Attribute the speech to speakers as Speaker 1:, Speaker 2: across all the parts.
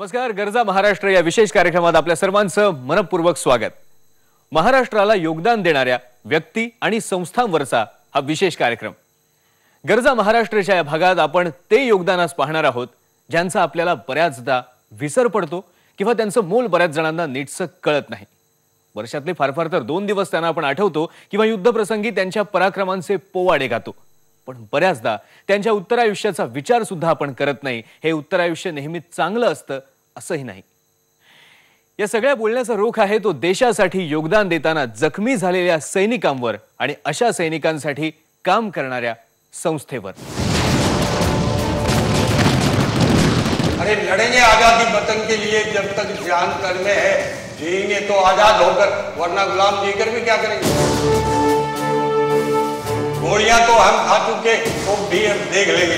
Speaker 1: नमस्कार, गरजा महाराष्ट्र या विशेष कार्यक्रमात आपल्या सर्वांचं मनपूर्वक स्वागत। महाराष्ट्राला योगदान देणाऱ्या व्यक्ती आणि संस्थांवरचा हा विशेष कार्यक्रम। गरजा महाराष्ट्राच्या या भागात आपण ते योगदानास पाहणार आहोत ज्यांचा आपल्याला बऱ्याचदा विसर पडतो किंवा त्यांचं मोल बऱ्याच जणांना नीटसं कळत नाही। वर्षातले फार फार तर 2 दिवस त्यांना आपण आठवतो किंवा युद्धप्रसंगी त्यांच्या पराक्रमांचे पोवाडे गातो, पण बऱ्याचदा त्यांच्या उत्तरायुष्याचा विचार सुद्धा आपण करत नाही। हे उत्तरायुष्य नेहमीच चांगलं असतं असंही नाही। या सगळ्या बोलण्याचा रोख आहे तो देशासाठी योगदान देताना जखमी झालेल्या सैनिकांवर आणि अशा सैनिकांसाठी काम करणाऱ्या संस्थेवर।
Speaker 2: अरे लड़ेंगे आजादी वतन के लिए, जब तक जान कर में है जिएंगे तो आजाद होकर, वरना गुलाम जीकर भी क्या करेंगे। गोलियां तो हम खा चुके, तो भी हम देख लेंगे।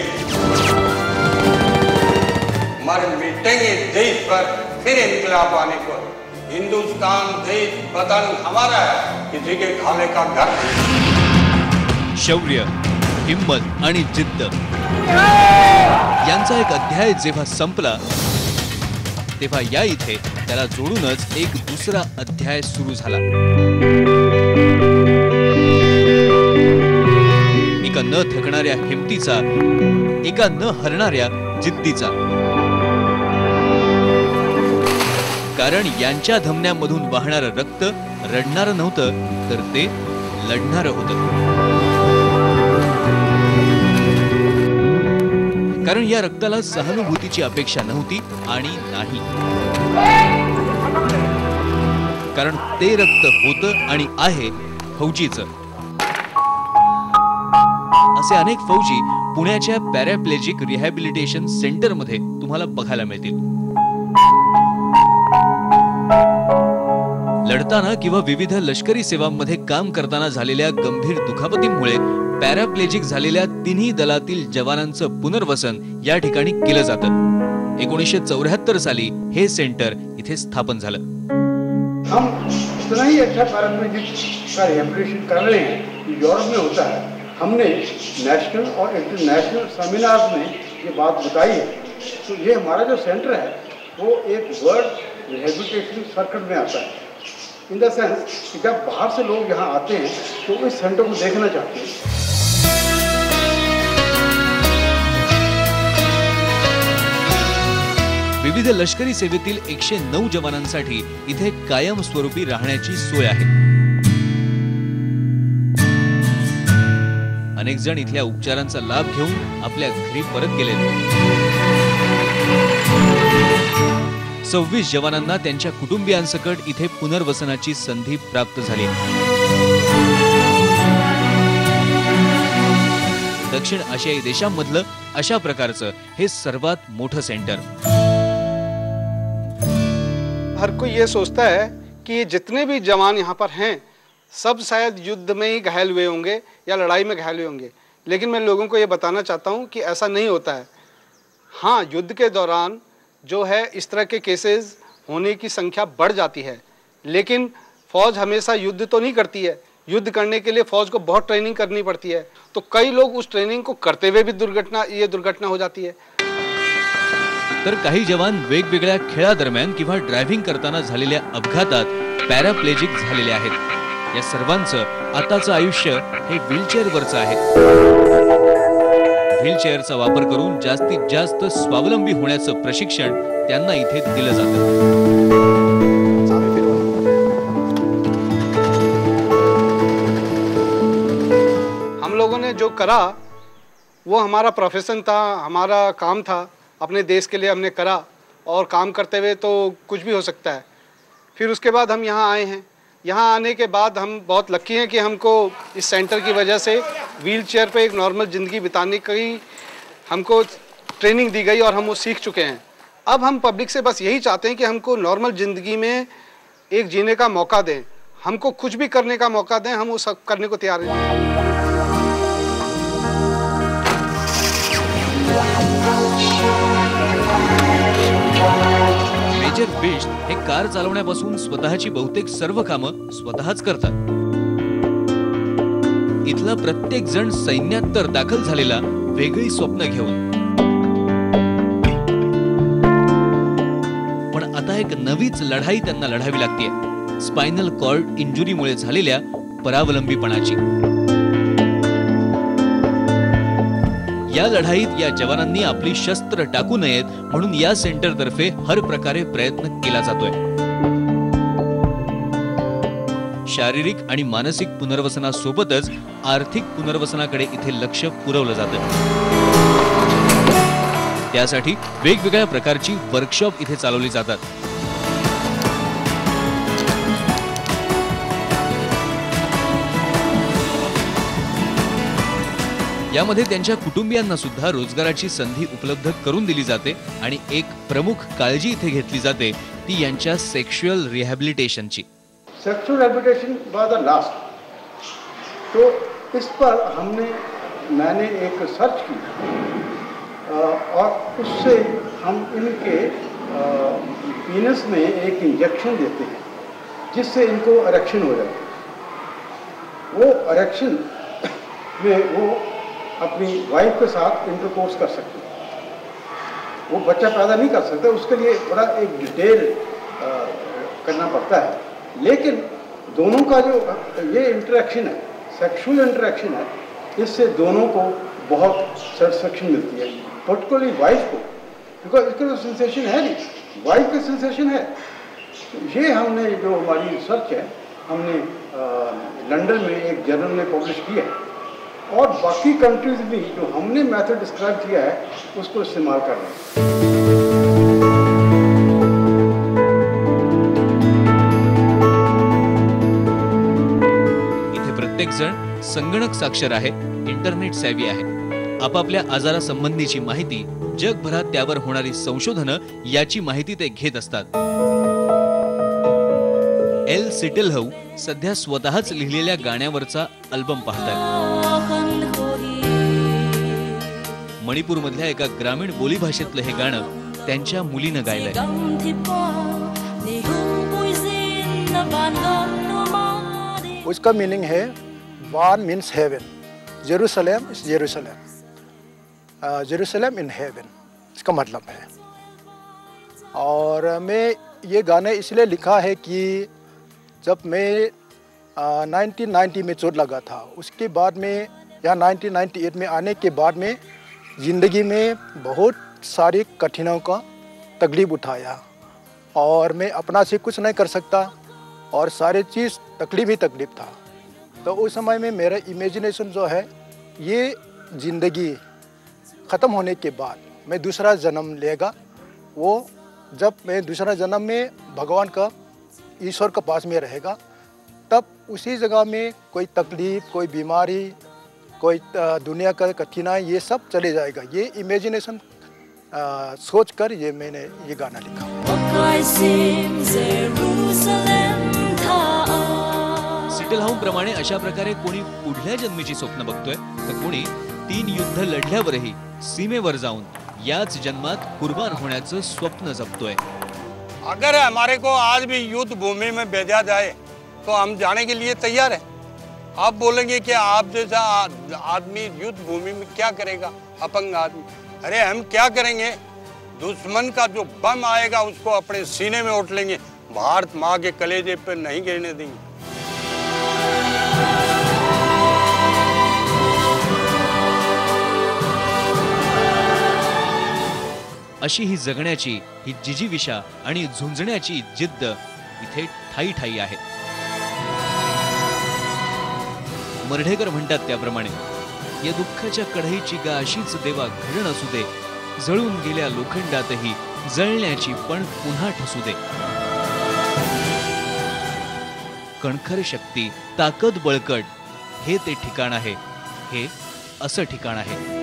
Speaker 2: मर मिटेंगे देश पर फिर इंकलाब आने को। हिंदुस्तान देश वतन हमारा है, किसी के खाने का घर नहीं।
Speaker 3: शौर्य, हिम्मत आणि जिद्द यांचा एक अध्याय जेव्हा संपला तेव्हा या इथे त्याला जोडूनच एक दुसरा अध्याय सुरू झाला। एका न थकणाऱ्या हिमतीचा, एका न हरणाऱ्या जिद्दीचा। कारण यांच्या धमन्यांमधून वाहणारं रक्त रडणारं नव्हतं, तर ते लढणारं होतं। कारण या रक्ताला सहानुभूतीची अपेक्षा नव्हती आणि नाही, कारण ते रक्त होतं आणि आहे फौजीचं। असे अनेक फौजी पुण्याच्या पॅराप्लेजिक रिहॅबिलिटेशन सेंटर मध्ये तुम्हाला बघायला मिळतील। लढताना किंवा विविध लष्करी सेवांमध्ये काम करताना झालेल्या गंभीर दुखापतीमुळे पॅराप्लेजिक झालेल्या तिन्ही दलातील जवानांचं पुनर्वसन या ठिकाणी केलं जातं। 1974 साली हे सेंटर इथे स्थापन झालं।
Speaker 4: हम इतना ही अच्छा पैराप्लेजिक का रिहैबिलिटेशन कर रहे हैं कि यूरोप में होता है। हमने नेशनल और इंटरनेशनल सेमिनार्स में ये बात बताई है। तो ये हमारा जो सेंटर है वो एक वर्ल्ड रिहैबिलिटेशन सर्किट में आता है। इन द सेंस कि जब बाहर से लोग यहाँ आते हैं तो इस सेंटर को देखना चाहते हैं।
Speaker 3: विविध लष्करी सेवेतील 109 जवानांसाठी इथे कायम स्वरूपी राहण्याची सोय आहे। अनेक जण इथल्या उपचारांचा लाभ घेऊन आपल्या घरी परत गेले। 26 जवानांना त्यांच्या कुटुंबियांसकट इथे पुनर्वसनाची संधी प्राप्त झाली। दक्षिण आशियाई देशांमधलं अशा प्रकारचं हे सर्वात मोठं सेंटर।
Speaker 5: हर कोई ये सोचता है कि जितने भी जवान यहाँ पर हैं सब शायद युद्ध में ही घायल हुए होंगे या लड़ाई में घायल हुए होंगे, लेकिन मैं लोगों को ये बताना चाहता हूँ कि ऐसा नहीं होता है। हाँ, युद्ध के दौरान जो है इस तरह के केसेस होने की संख्या बढ़ जाती है, लेकिन फौज हमेशा युद्ध तो नहीं करती है। युद्ध करने के लिए फौज को बहुत ट्रेनिंग करनी पड़ती है, तो कई लोग उस ट्रेनिंग को करते हुए भी दुर्घटना हो जाती है।
Speaker 3: तर काही जवान वेगवेगळ्या खेळादरम्यान किंवा ड्रायव्हिंग करताना झालेल्या अपघातात पॅराप्लेजिक झालेले आहेत। या सर्वांचं आताचं आयुष्य हे व्हीलचेअरवरचं आहे। व्हीलचेअरचा वापर करून जास्तीत जास्त स्वावलंबी होण्याचं प्रशिक्षण त्यांना इथे दिलं जातं।
Speaker 5: हम लोगों ने जो करा वो हमारा प्रोफेशन था, हमारा काम था। अपने देश के लिए हमने करा और काम करते हुए तो कुछ भी हो सकता है। फिर उसके बाद हम यहाँ आए हैं। यहाँ आने के बाद हम बहुत लकी हैं कि हमको इस सेंटर की वजह से व्हीलचेयर पे एक नॉर्मल ज़िंदगी बिताने की हमको ट्रेनिंग दी गई और हम वो सीख चुके हैं। अब हम पब्लिक से बस यही चाहते हैं कि हमको नॉर्मल ज़िंदगी में एक जीने का मौका दें, हमको कुछ भी करने का मौका दें, हम वो सब करने को तैयार हैं।
Speaker 3: मेजर बिष्ट हे कार चालवण्यापासून स्वतःची बहुतेक सर्व कामं स्वतःच करतात। इथला प्रत्येक जण सैन्यात तर दाखल झालेला वेगळी स्वप्न घेऊन। एक नवीच लढाई त्यांना लढावी लागते, स्पायनल कॉर्ड इंजुरीमुळे झालेल्या परावलंबीपणाची. या लढाईत या जवानांनी आपली शस्त्र टाकू नयेत म्हणून या सेंटरतर्फे हर प्रकारे प्रयत्न केला जातोय. शारीरिक आणि मानसिक पुनर्वसनासोबतच आर्थिक पुनर्वसनाकडे इथे लक्ष पुरवलं जातं. त्यासाठी वेगवेगळ्या प्रकारची वर्कशॉप इथे चालवली जातात. यामध्ये त्यांच्या कुटुंबियांना सुद्धा रोजगाराची संधी उपलब्ध करून दिली जाते आणि एक प्रमुख काळजी इथे घेतली जाते ती यांच्या सेक्शुअल रिहॅबिलिटेशनची.
Speaker 4: Sexual rehabilitation by the last, तो इस पर मैंने एक सर्च की और उससे हम इनके पीनस में एक इंजेक्शन देते हैं जिससे इनको इरेक्शन हो जाती है. वो इरेक्शन में वो अपनी वाइफ के साथ इंटरकोर्स कर सकते हैं. वो बच्चा पैदा नहीं कर सकते, उसके लिए बड़ा एक डिटेल करना पड़ता है. लेकिन दोनों का जो ये इंटरेक्शन है, सेक्सुअल इंटरेक्शन है, इससे दोनों को बहुत सेटिस्फेक्शन मिलती है, पर्टिकुलरली वाइफ को, बिकॉज इसका जो सेंसेशन है नहीं, वाइफ का सेंसेशन है. ये हमने जो हमारी रिसर्च है हमने लंदन में एक जर्नल में पब्लिश किया है और बाकी कंट्रीज भी जो हमने मेथड डिस्क्राइब किया है उसको इस्तेमाल कर रहे हैं.
Speaker 3: इथे प्रत्येक जण संगणक साक्षर आहे, इंटरनेट सॅव्ही आहे. आपापल्या आजारासंबंधीची माहिती, जगभरात त्यावर होणारी संशोधनं याची माहिती ते घेत असतात. एल सिटेलहौ सध्या स्वतःच लिहिलेल्या गाण्यावरचा अल्बम पाहतात. मणिपूरमधल्या एका ग्रामीण बोलीभाषेतलं हे गाणं त्यांच्या मुलीनं गायलंय.
Speaker 6: उसका मीनिंग है वान means heaven, Jerusalem is Jerusalem, Jerusalem in heaven, इसका मतलब है. और मैं ये गाने इसलिए लिखा है कि जब मैं 1990 में चोट लगा था, उसके बाद में या 1998 में आने के बाद में ज़िंदगी में बहुत सारी कठिनाइयों का तकलीफ उठाया और मैं अपना से कुछ नहीं कर सकता और सारे चीज़ तकलीफ ही तकलीफ था. तो उस समय में मेरा इमेजिनेशन जो है ये ज़िंदगी ख़त्म होने के बाद मैं दूसरा जन्म लेगा. वो जब मैं दूसरा जन्म में भगवान का, ईश्वर के पास में रहेगा, तब उसी जगह में कोई तकलीफ, कोई बीमारी, कोई दुनिया का कठिनाई, ये सब चले जाएगा. ये इमेजिनेशन सोचकर ये मैंने ये गाना लिखा.
Speaker 3: सिटेलहौ प्रमाणे अशा प्रकारे कोणी पुढल्या जन्मीची स्वप्न बघतोय, तर कोणी 3 युद्ध लढल्यावरही सीमेवर जाऊन याच जन्मात कुर्बान होण्याचं स्वप्न जपतोय.
Speaker 2: अगर हमारे को आज भी युद्ध भूमि में भेजा जाए तो हम जाने के लिए तैयार हैं. आप बोलेंगे कि आप जैसा आदमी युद्ध भूमि में क्या करेगा, अपंग आदमी. अरे हम क्या करेंगे, दुश्मन का जो बम आएगा उसको अपने सीने में उठ लेंगे, भारत माँ के कलेजे पे नहीं गिरने देंगे.
Speaker 3: अशी ही जगण्याची, ही जिजीविषा आणि झुंजण्याची जिद्द इथे ठाई ठाई आहे. मर्ढेकर म्हणतात त्याप्रमाणे, या दुःखाच्या कढईची गा अशीच देवा घडण असू दे, जळून गेल्या लोखंडातही जळण्याची पण पुन्हा ठसू दे. कणखर शक्ती, ताकद बळकट, हे ते ठिकाण आहे, हे असं ठिकाण आहे.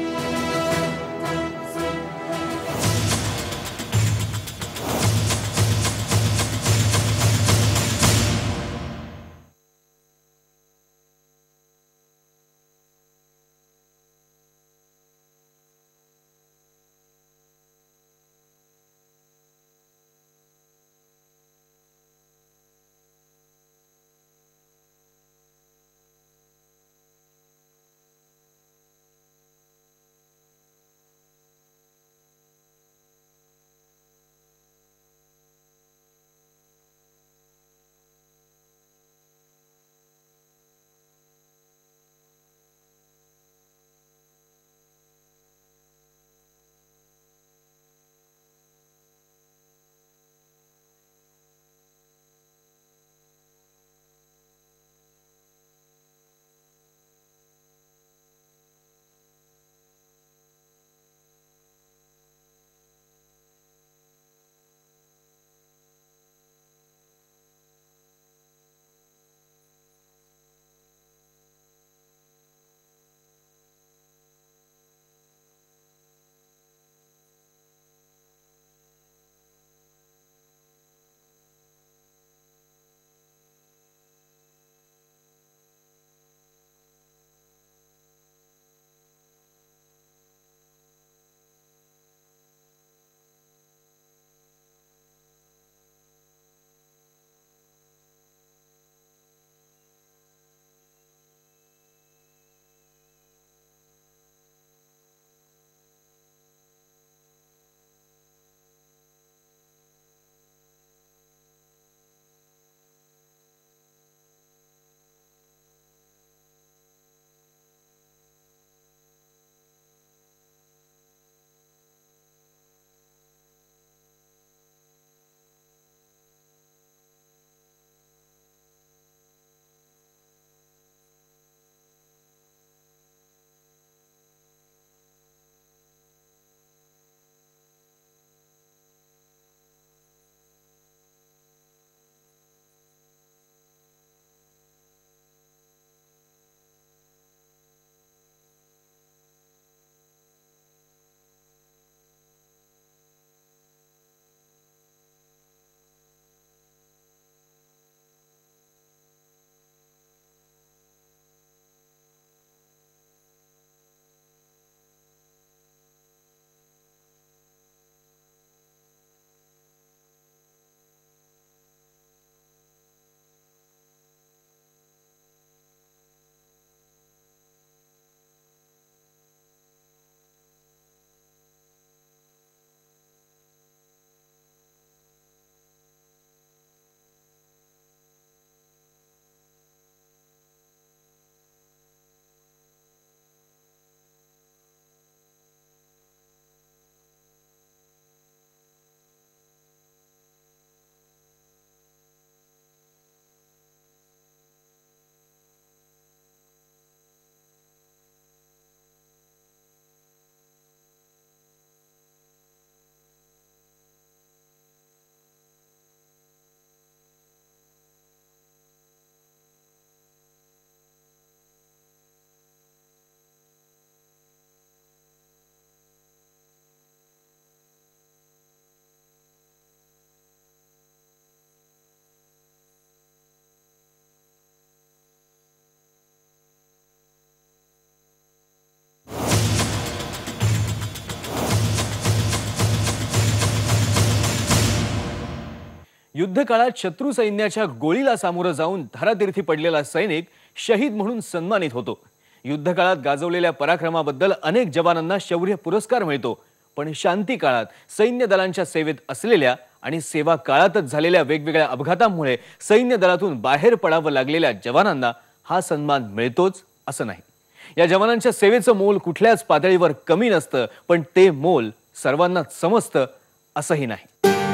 Speaker 1: युद्धकाळात शत्रू सैन्याच्या गोळीला सामोरं जाऊन धारातीर्थी पडलेला सैनिक शहीद म्हणून सन्मानित होतो. युद्धकाळात गाजवलेल्या पराक्रमाबद्दल अनेक जवानांना शौर्य पुरस्कार मिळतो. पण शांती काळात सैन्य दलांच्या सेवेत असलेल्या आणि सेवा काळातच झालेल्या वेगवेगळ्या अपघातांमुळे सैन्य दलातून बाहेर पडावं लागलेल्या जवानांना हा सन्मान मिळतोच असं नाही. या जवानांच्या सेवेचं मोल कुठल्याच पातळीवर कमी नसतं, पण ते मोल सर्वांनाच समजतं असंही नाही.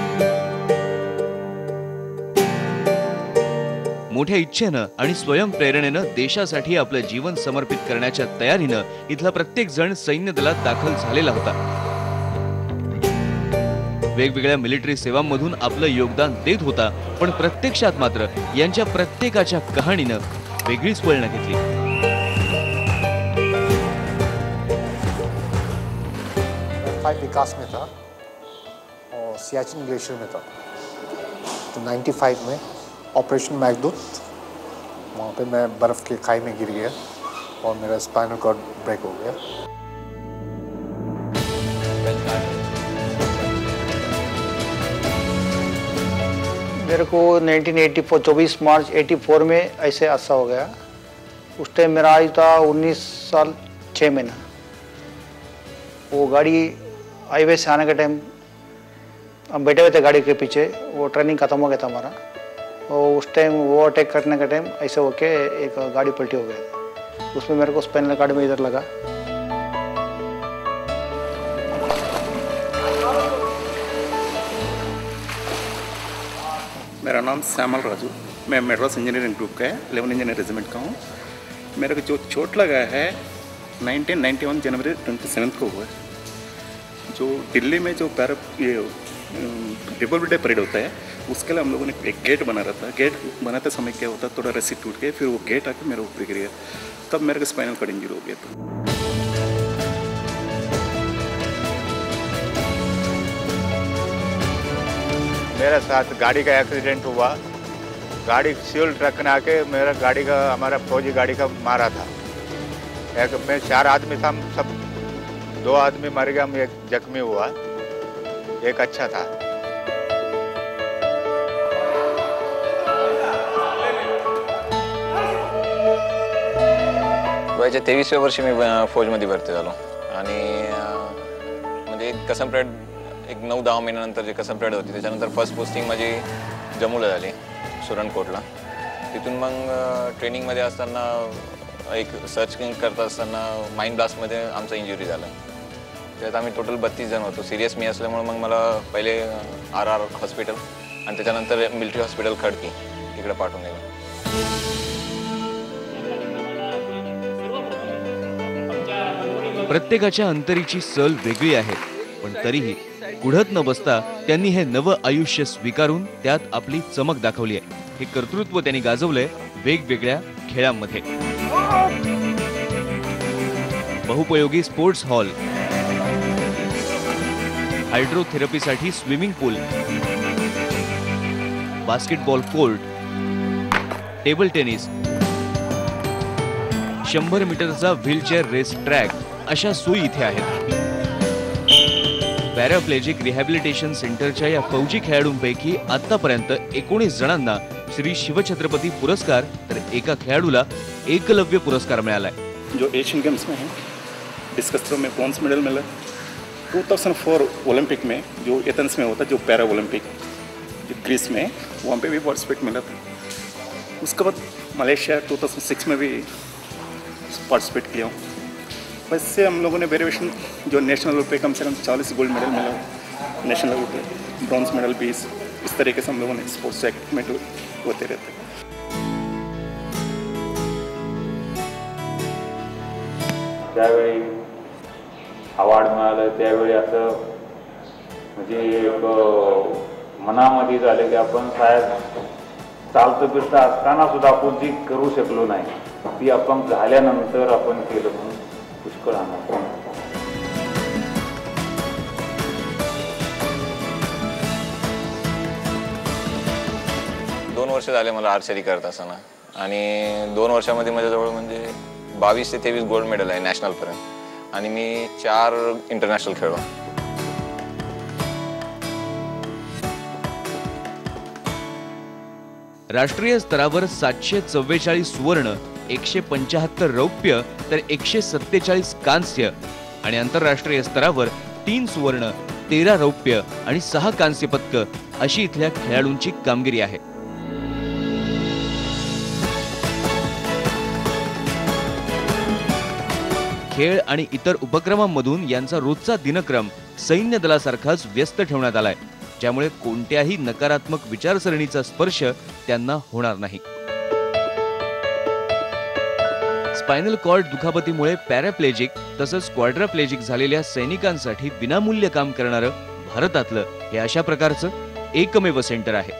Speaker 3: मोठ्या इच्छेनं आणि स्वयंप्रेरणेनं देशासाठी आपलं जीवन समर्पित करण्याच्या तयारीनं इथला प्रत्येक जण सैन्य दलात दाखल झालेला होता. वेगवेगळ्या मिलिटरी सेवांमधून आपलं योगदान देत होता, पण प्रत्यक्षात मात्र यांच्या प्रत्येकाच्या कहाणीनं वेगळीच वळणं घेतली.
Speaker 7: विकास में था और सियाचिन ग्लेशियर में था. तो 95 में ऑपरेशन मैघदूत, वहाँ पे मैं बर्फ़ के खाई में गिर गया और मेरा स्पाइनल कॉर्ड ब्रेक हो गया.
Speaker 8: मेरे को 1984 24 मार्च 84 में ऐसे हादसा हो गया. उस टाइम मेरा आयु था 19 साल 6 महीना. वो गाड़ी हाईवे से आने के टाइम हम बैठे हुए थे गाड़ी के पीछे, वो ट्रेनिंग ख़त्म हो गया था हमारा. और उस टाइम वो अटैक करने का टाइम ऐसे होके एक गाड़ी पलटी हो गया था. उसमें मेरे को स्पाइनल कॉर्ड में इधर लगा.
Speaker 9: मेरा नाम श्यामल राजू, मैं मेड्रास इंजीनियरिंग ग्रुप का 11 इंजीनियर रेजिमेंट का हूँ. मेरे को जो चोट लगा है 1991 जनवरी 27 को हुआ है. जो दिल्ली में जो रिपब्लिक डे परेड होता है, उसके लिए हम लोगों ने एक गेट बना रहा था. गेट बनाते समय क्या होता, थोड़ा रस्सी टूट गया, फिर वो गेट आके मेरे ऊपर गिर गया. तब मेरे को स्पाइनल कॉर्ड इंजरी हो गया था.
Speaker 10: मेरे साथ गाड़ी का एक्सीडेंट हुआ. गाड़ी फ्यूल ट्रक ने आके मेरा गाड़ी का, हमारा फौजी गाड़ी का मारा था. एक में 4 आदमी था, हम सब 2 आदमी मर गया, एक जख्मी हुआ, एक अच्छा था.
Speaker 11: वयाच्या 23व्या वर्षी मी फौजमध्ये भरती झालो. आणि म्हणजे कसम परेड एक 9-10 महिन्यानंतर जे कसम परेड होती, त्याच्यानंतर फर्स्ट पोस्टिंग माझी जम्मूला झाली, सुरणकोटला. तिथून मग ट्रेनिंगमध्ये असताना एक सर्चिंग करत असताना माइंड ब्लास्टमध्ये आमचा इंजुरी झाला. त्यात आम्ही टोटल 32 जण होतो. सिरियस मी असल्यामुळे मग मला पहिले RR हॉस्पिटल आणि त्याच्यानंतर मिलिटरी हॉस्पिटल खडकी इकडे पाठवून दिलं.
Speaker 3: प्रत्येकाच्या अंतरीची सल वेगळी आहे, पण तरीही कुढत न बसता त्यांनी हे नवं आयुष्य स्वीकारून त्यात आपली चमक दाखवली आहे. हे कर्तृत्व त्यांनी गाजवलंय वेगवेगळ्या खेळांमध्ये. बहुपयोगी स्पोर्ट्स हॉल, हायड्रोथेरपीसाठी swimming pool, basketball court, table tennis, 100 मीटरचा व्हीलचेअर रेस ट्रॅक अशा सोयी इथे आहेत. पॅराप्लेजिक रिहॅबिलिटेशन सेंटरच्या या फौजी खेळाडूंपैकी आतापर्यंत 19 जणांना श्री शिवछत्रपती पुरस्कार, तर एका खेळाडूला एकलव्य पुरस्कार मिळालाय.
Speaker 9: जो एशियन गेम्स में है, डिस्कस थ्रो में ब्रॉन्ज मेडल मिला. 2004 ओलंपिक में जो एथेंस में होता, जो पैरा ओलंपिक ग्रीस में, वहाँ पे भी पार्टिसिपेट मिला था. उसके बाद मलेशिया 2006 में भी पार्टिसिपेट किया हूँ. वैसे हम लोगों ने वेरिएशन जो नेशनल लेवल पे कम से कम 40 गोल्ड मेडल मिला, नेशनल लेवल पे ब्रॉन्ज मेडल 20. इस तरीके से हम लोगों ने स्पोर्ट्स एक्टिविटी होते रहते.
Speaker 12: त्यावेळी अवॉर्ड मिळालं त्यावेळी असं म्हणजे एक मनामध्ये झालं की आपण साहेब चालतं फिरतं असताना सुद्धा आपण जी करू शकलो नाही, ती आपण झाल्यानंतर आपण केलं म्हणून पुष्कळ आनंद.
Speaker 11: 2 वर्ष झाले मला आर्चरी करत असताना. आणि 2 वर्षामध्ये माझ्याजवळ म्हणजे 22 ते 23 गोल्ड मेडल आहे नॅशनलपर्यंत. आणि मी 4 इंटरनॅशनल खेळलो.
Speaker 3: राष्ट्रीय स्तरावर 744 सुवर्ण, 175 रौप्य तर 147 कांस्य आणि आंतरराष्ट्रीय स्तरावर 3 सुवर्ण, 13 रौप्य आणि 6 कांस्य पदक अशी इथल्या खेळाडूंची कामगिरी आहे. खेळ आणि इतर उपक्रमांमधून यांचा रोजचा दिनक्रम सैन्य दलासारखाच व्यस्त ठेवण्यात आलाय, ज्यामुळे कोणत्याही नकारात्मक विचारसरणीचा स्पर्श त्यांना होणार नाही. स्पायनल कॉर्ड दुखापतीमुळे पॅराप्लेजिक तसंच क्वाड्राप्लेजिक झालेल्या सैनिकांसाठी विनामूल्य काम करणारं भारतातलं हे अशा प्रकारचं एकमेव सेंटर आहे.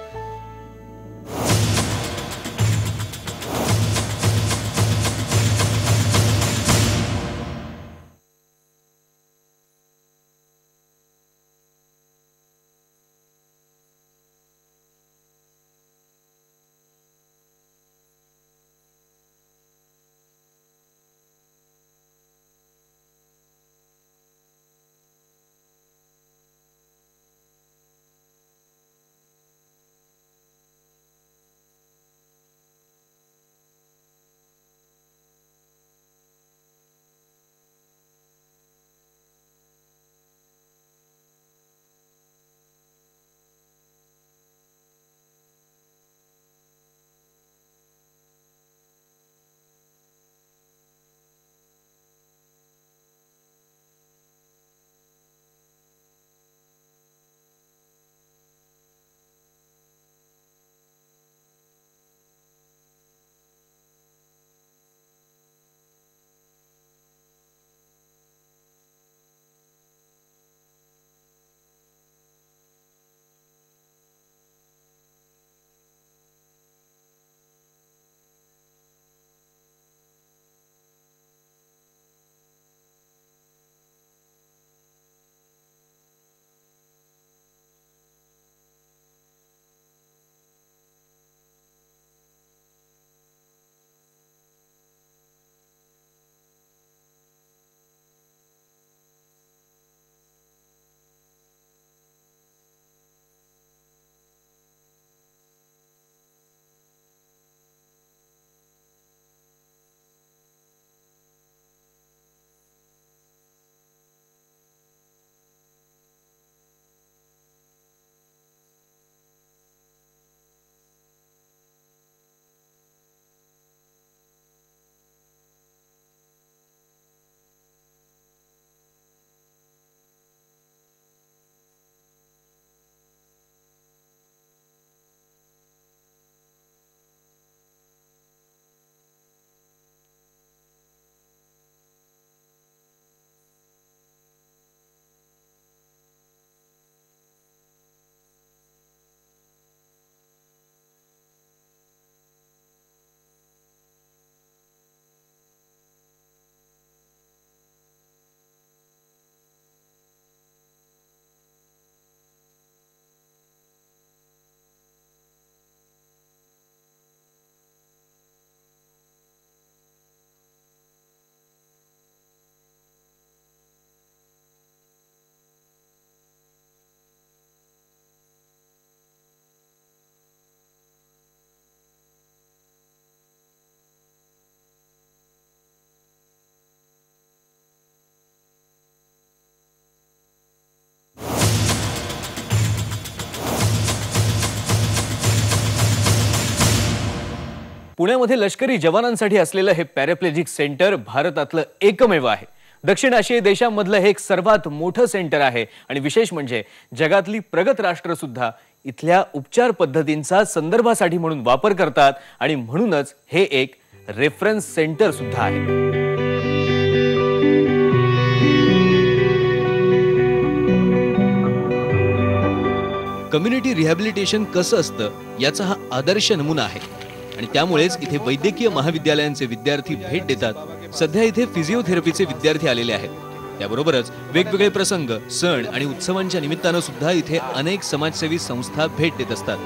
Speaker 1: पुण्यामध्ये लष्करी जवानांसाठी असलेलं हे पॅराप्लेजिक सेंटर भारतातलं एकमेव आहे. दक्षिण आशियाई देशांमधलं हे एक सर्वात मोठं सेंटर आहे आणि विशेष म्हणजे जगातली प्रगत राष्ट्र सुद्धा इथल्या उपचार पद्धतींचा संदर्भासाठी म्हणून वापर करतात आणि म्हणूनच हे एक रेफरन्स सेंटर सुद्धा आहे.
Speaker 3: कम्युनिटी रिहॅबिलिटेशन कसं असतं याचा हा आदर्श नमुना आहे आणि त्यामुळेच इथे वैद्यकीय महाविद्यालयांचे विद्यार्थी भेट देतात. सध्या इथे फिजिओथेरपीचे विद्यार्थी आलेले आहेत. त्याबरोबरच वेगवेगळे प्रसंग, सण आणि उत्सवांच्या निमित्तानं सुद्धा इथे अनेक समाजसेवी संस्था भेट देत असतात.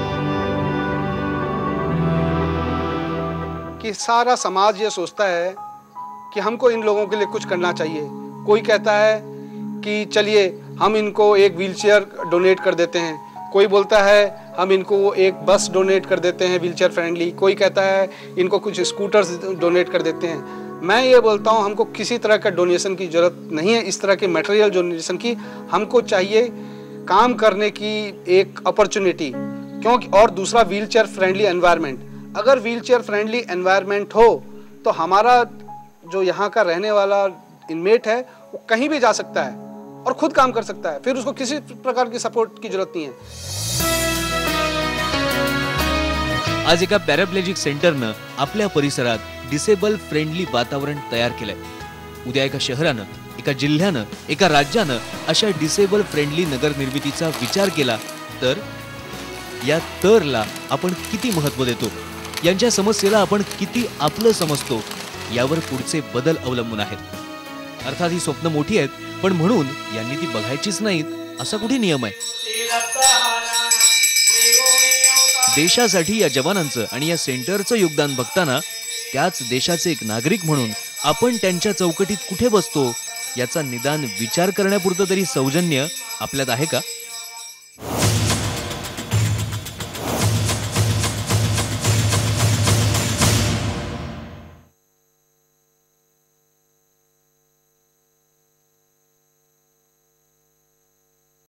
Speaker 5: कि सारा समाज ये सोचता है कि हमको इन लोगों के लिए कुछ करना चाहिए. कोई कहता है कि चलिए हम इनको एक व्हीलचेयर डोनेट कर देते हैं. कोई बोलता है हम इनको एक बस डोनेट कर देते हैं व्हीलचेयर फ्रेंडली, कोई कहता है इनको कुछ स्कूटर्स डोनेट कर देते हैं। मैं ये बोलता हूँ हमको किसी तरह का डोनेशन की ज़रूरत नहीं है, इस तरह के मटेरियल डोनेशन की। हमको चाहिए काम करने की एक अपॉर्चुनिटी, क्योंकि और दूसरा व्हीलचेयर फ्रेंडली एनवायरनमेंट। अगर व्हीलचेयर फ्रेंडली एनवायरनमेंट हो तो हमारा जो यहाँ का रहने वाला इनमेट है वो कहीं भी जा सकता है और खुद काम कर सकता है, फिर उसको किसी प्रकार की सपोर्ट की जरूरत नहीं है।
Speaker 3: आज एका पॅराप्लेजिक सेंटरनं आपल्या परिसरात डिसेबल फ्रेंडली वातावरण तयार केलंय। उद्या एका शहरानं, एका जिल्ह्यानं, एका राज्यानं अशा डिसेबल फ्रेंडली नगर निर्मितीचा विचार केला तर या तरला आपण किती महत्त्व देतो, यांच्या समस्येला आपण किती आपलं समजतो, यावर पुढचे बदल अवलंबून आहेत। अर्थात ही स्वप्न मोठी आहेत, पण म्हणून यांनी ती बघायचीच नाहीत असा कुठे नियम आहे? देशासाठी या जवानांचं आणि या सेंटरचं योगदान बघताना त्याच देशाचे एक नागरिक म्हणून आपण त्यांच्या चौकटीत कुठे बसतो याचा निदान विचार करण्यापुरतं तरी सौजन्य आपल्यात आहे का?